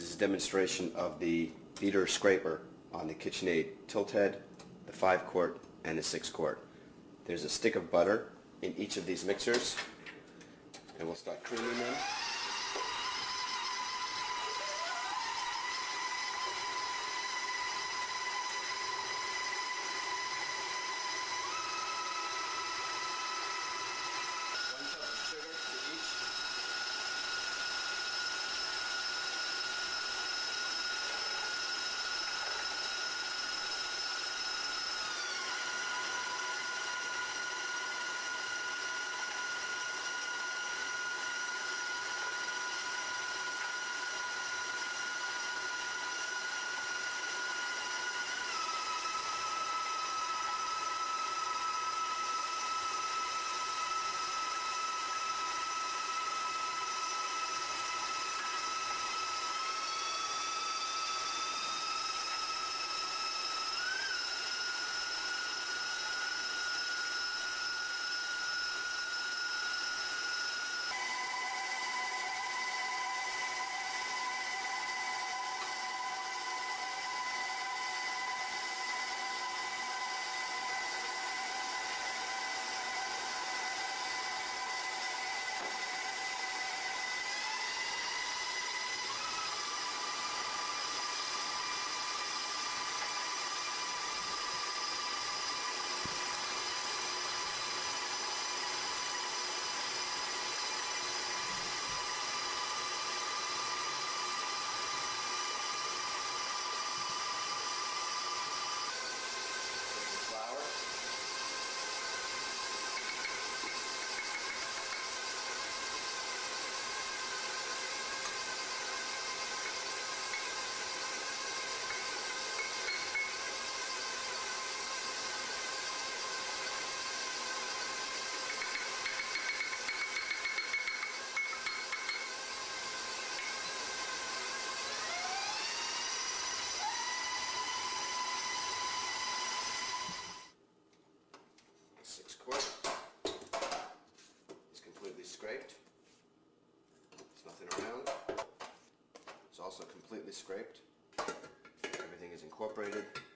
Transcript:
This is a demonstration of the beater scraper on the KitchenAid tilt head, the 5-quart and the 6-quart. There's a stick of butter in each of these mixers, and we'll start creaming them. Sugar to each. It's completely scraped. There's nothing around. It's also completely scraped. Everything is incorporated.